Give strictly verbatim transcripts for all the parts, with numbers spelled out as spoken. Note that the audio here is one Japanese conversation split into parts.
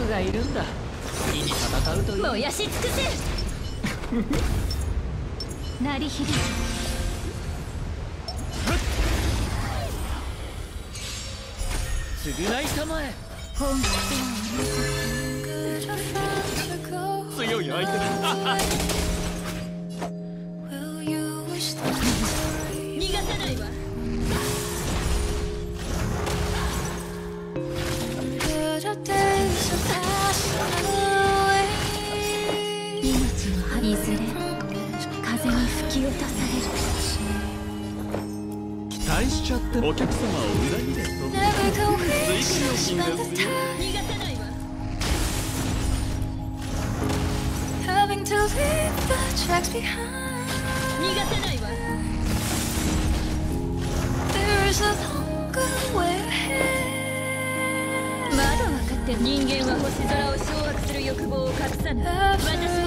僕がいるんだ。次に戦うという。 燃やし尽くせ鳴り響く。 償いたまえ。 本強い相手だ。 逃がさないわ。命のいずれ風に吹き落とされる。 期待しちゃってお客様を裏切れと追加料金ですよ。 逃がさないわ。逃がさないわ。まだ分かって人間は星空を掌握する欲望を隠さない。私も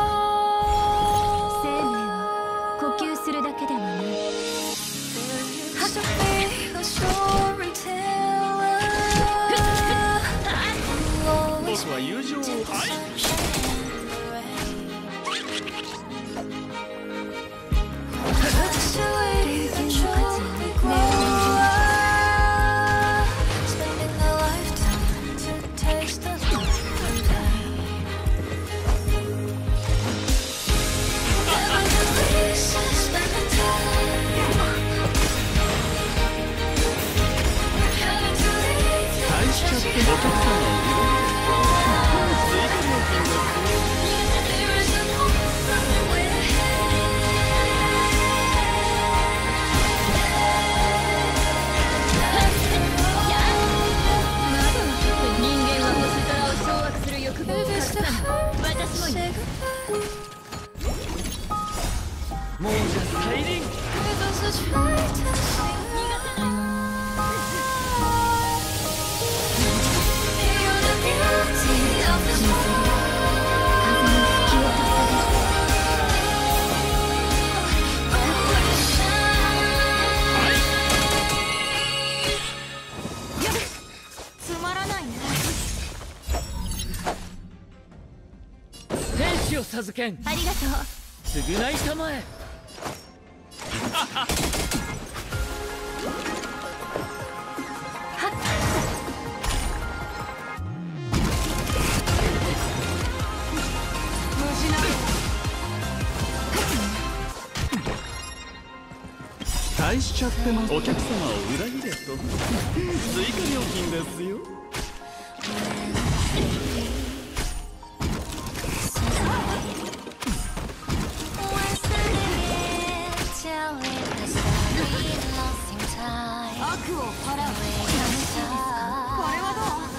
生命は呼吸するだけではない。 僕は友情を愛。もうじゃ大輪。 つまらないね。 天使を授けん。 ありがとう。 償いたまえ。期待しちゃってます。お客様を裏切れと追加料金ですよ。 悪を払う。これはどう？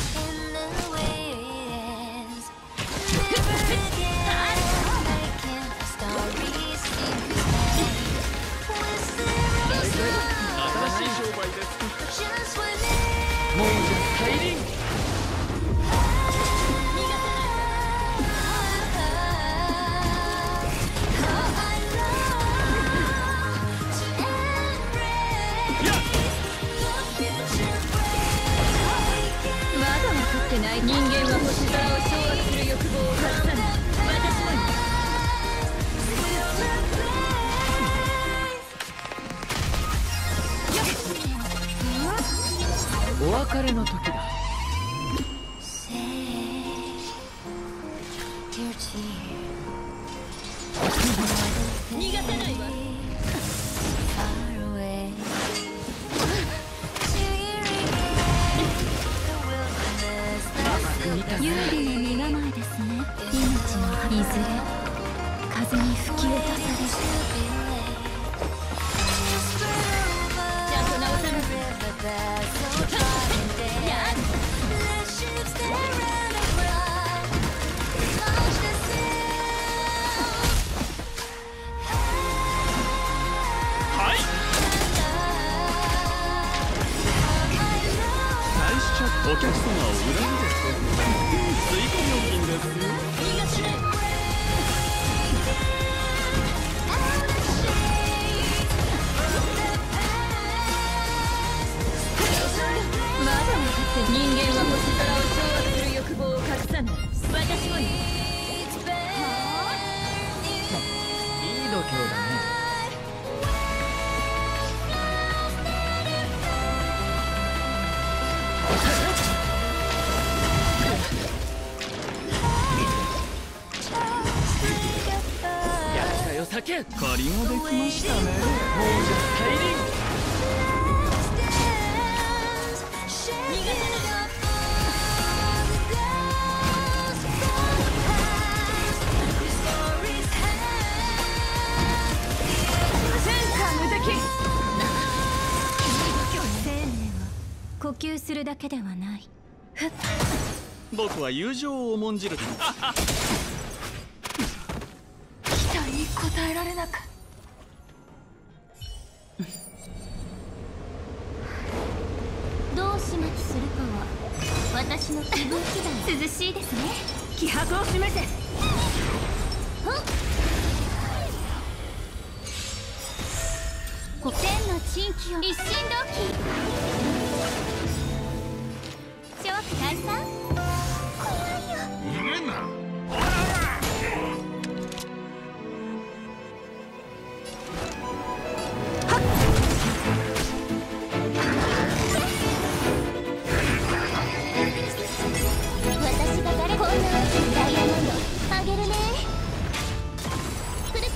新しい商売です。もうじゃ大輪。 人間は星空を掌握する欲望を隠さない。私もお別れの時だ。 逃がさないわ。有利の身構えですね。命のいずれ風に吹き落とされる。ちゃんと直さなきゃ。 はい。大しちゃったお客様を裏切れと追加料金ですよ。 逃がしない。まだ分かって人間は星空を掌握する欲望をけ。借りができましたね。王者大輪。 呼吸するだけではない。 僕は友情を重んじる。 期待に応えられなかった。どう始末するかは私の気分次第。涼しいですね。気迫を示せ。天の珍奇を一心同期。超大さん怖いよ。逃げんな。私が誰こんな大きなダイヤモンドあげるね。くるくる。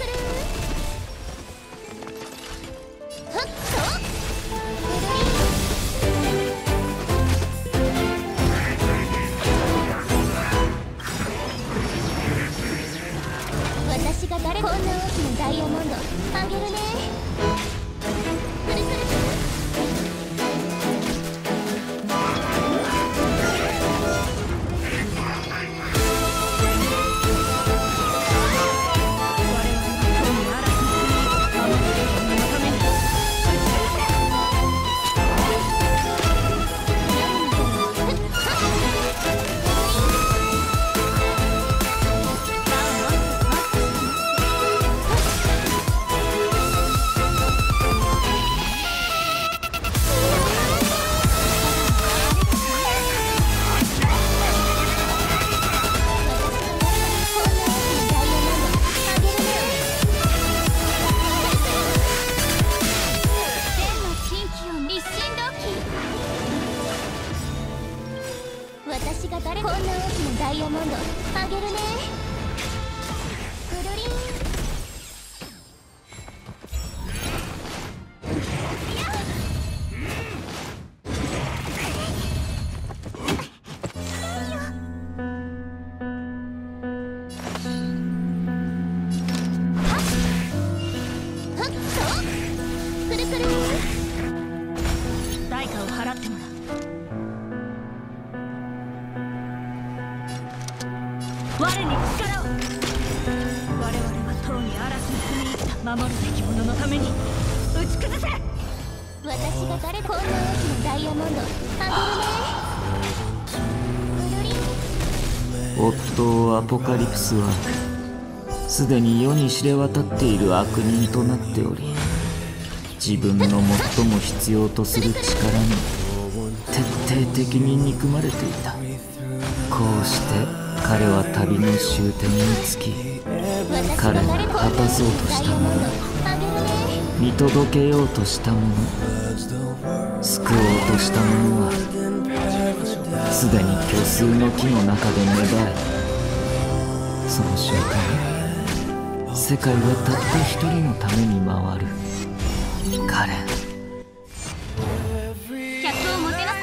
私が誰こんな大きなダイヤモンドあげるね。くるくるくる。私が誰こんな大きなダイヤモンドあげるね。くるりん。くるくる。代価を払ってもらう。我に力を。我々はとうに嵐に踏み入った。守るべき者のために打ち崩せ。私が誰こんな大きなダイヤモンドあげるね。 夫アポカリプスはすでに世に知れ渡っている悪人となっており、自分の最も必要とする力に徹底的に憎まれていた。こうして彼は旅の終点につき、彼が果たそうとしたもの、見届けようとしたもの、救おうとしたものはすでに虚数の木の中で芽生え、その瞬間世界はたった一人のために回る。カレン、 客をもてなす。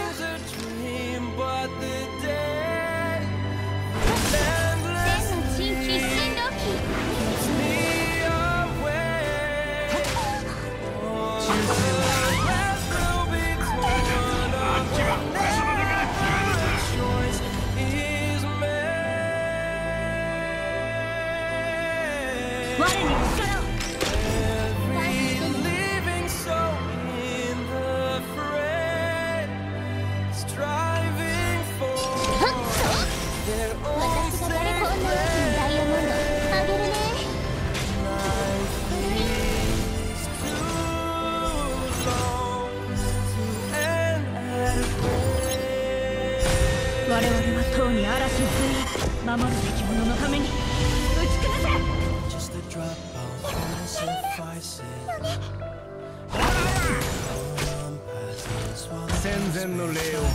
我に力を。我々はとうに嵐に踏み入った。守るべき者のために打ち崩せ。 戦前の礼を。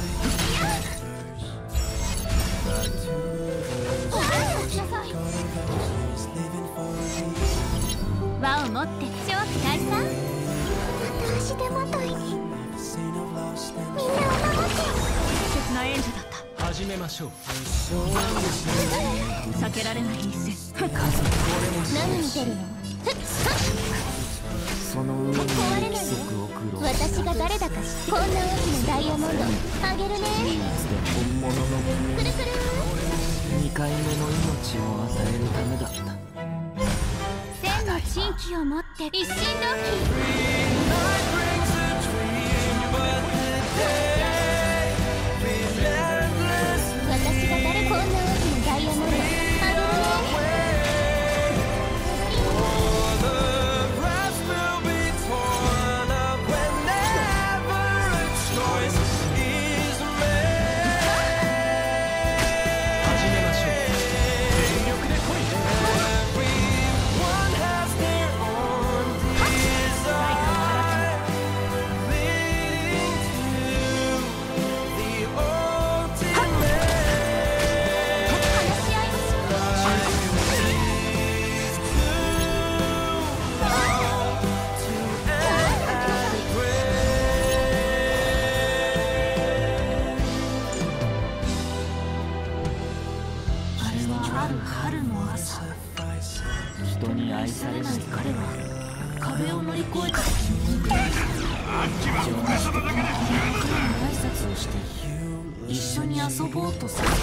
を持って超大さん私でもといにみんなを守って大切な援助だった。 始めましょう。 避けられない一戦。何見てるの。 その上に規則を苦労私が誰だか知ってこんな大きなダイヤモンドあげるね。 唯一で本物のくるくるにかいめの命を与えるためだった。 千の珍奇を持って一心同期。私が誰こんな大きなダイヤモンドあげるね。 人に愛されない彼は壁を乗り越えた時に挨拶をして一緒に遊ぼうとさせた。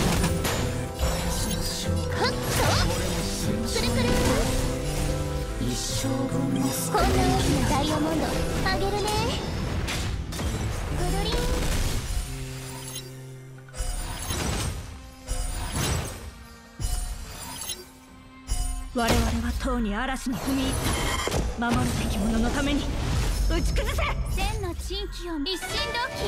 くるくる一生分のこんな大きなダイヤモンドあげるね。ぐるりん我々はとうに嵐に踏み入った。守るべき者のために打ち崩せ。千の珍奇を一心同期。